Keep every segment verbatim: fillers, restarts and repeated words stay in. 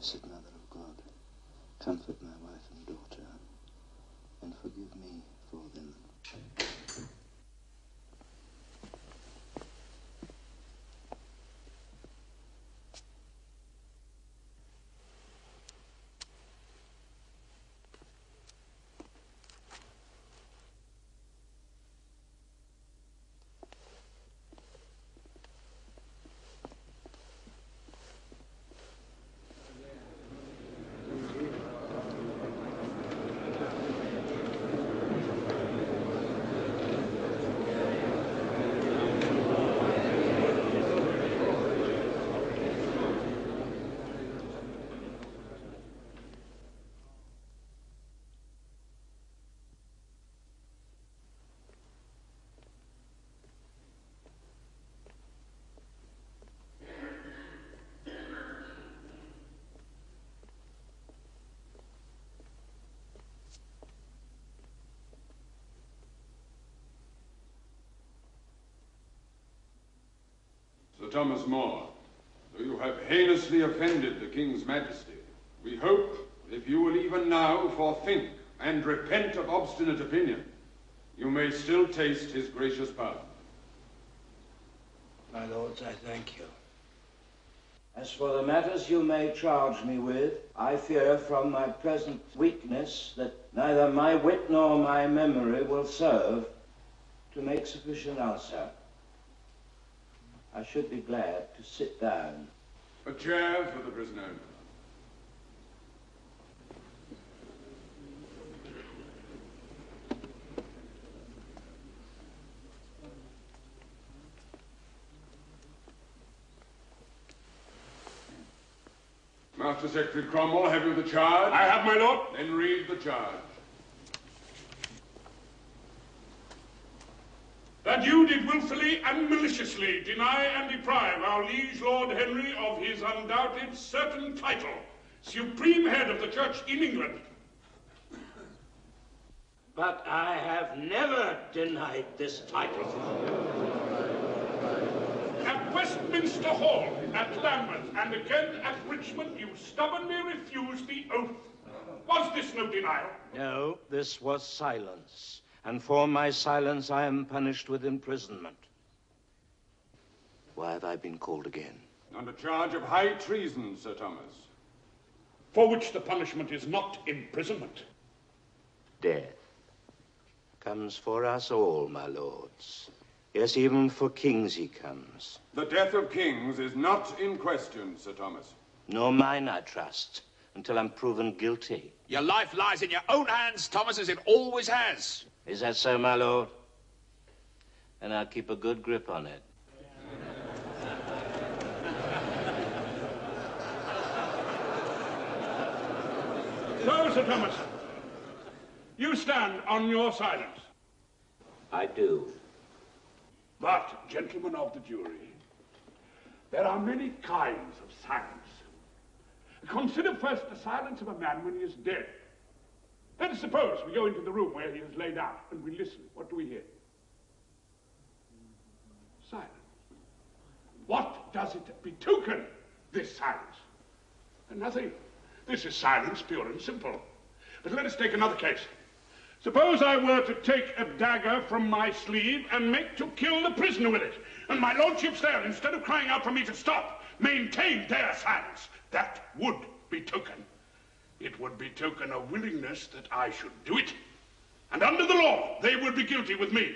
Blessed Mother of God, comfort my wife and daughter, and forgive me for them. Sir Thomas More, though you have heinously offended the King's Majesty, we hope, if you will even now forethink and repent of obstinate opinion, you may still taste his gracious pardon. My lords, I thank you. As for the matters you may charge me with, I fear from my present weakness that neither my wit nor my memory will serve to make sufficient answer. I should be glad to sit down. A chair for the prisoner. Master Secretary Cromwell, have you the charge? I have, my lord. Then read the charge. That you did wilfully and maliciously deny and deprive our liege Lord Henry of his undoubted certain title, supreme head of the church in England. But I have never denied this title. At Westminster Hall, at Lambeth, and again at Richmond, you stubbornly refused the oath. Was this no denial? No, this was silence. And for my silence I am punished with imprisonment. Why have I been called again? Under charge of high treason, Sir Thomas. For which the punishment is not imprisonment. Death comes for us all, my lords. Yes, even for kings he comes. The death of kings is not in question, Sir Thomas. Nor mine, I trust, until I'm proven guilty. Your life lies in your own hands, Thomas, as it always has. Is that so, my lord? And I'll keep a good grip on it. So, Sir Thomas, you stand on your silence. I do. But, gentlemen of the jury, there are many kinds of silence. Consider first the silence of a man when he is dead. Let us suppose we go into the room where he is laid out and we listen. What do we hear? Silence. What does it betoken, this silence? Nothing. This is silence, pure and simple. But let us take another case. Suppose I were to take a dagger from my sleeve and make to kill the prisoner with it, and my lordships there, instead of crying out for me to stop, maintained their silence. That would betoken. It would betoken a willingness that I should do it. And under the law, they would be guilty with me.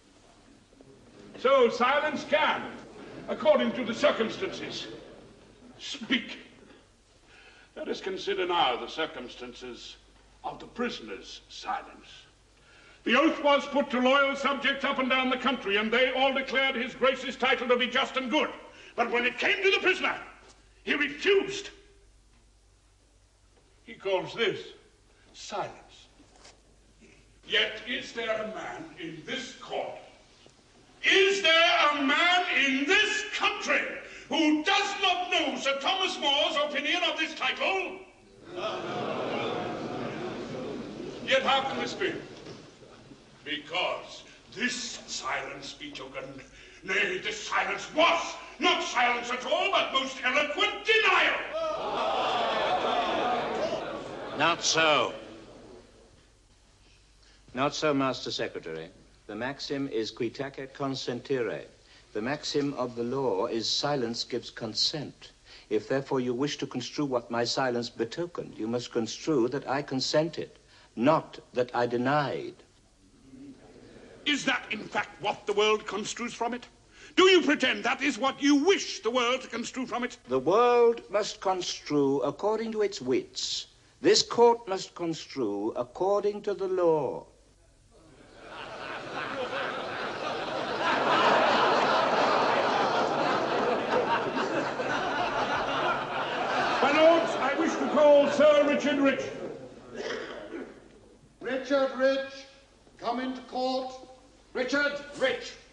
So silence can, according to the circumstances, speak. Let us consider now the circumstances of the prisoner's silence. The oath was put to loyal subjects up and down the country, and they all declared his grace's title to be just and good. But when it came to the prisoner, he refused. He calls this silence. Yet is there a man in this court, is there a man in this country who does not know Sir Thomas More's opinion of this title? Yet how can this be? Because this silence betokened, nay, this silence was not silence at all, but most eloquent denial. Not so. Not so, Master Secretary. The maxim is qui tecat, consentere. The maxim of the law is silence gives consent. If, therefore, you wish to construe what my silence betokened, you must construe that I consented, not that I denied. Is that, in fact, what the world construes from it? Do you pretend that is what you wish the world to construe from it? The world must construe according to its wits. This court must construe according to the law. My lords, I wish to call Sir Richard Rich. Richard Rich, come into court. Richard Rich.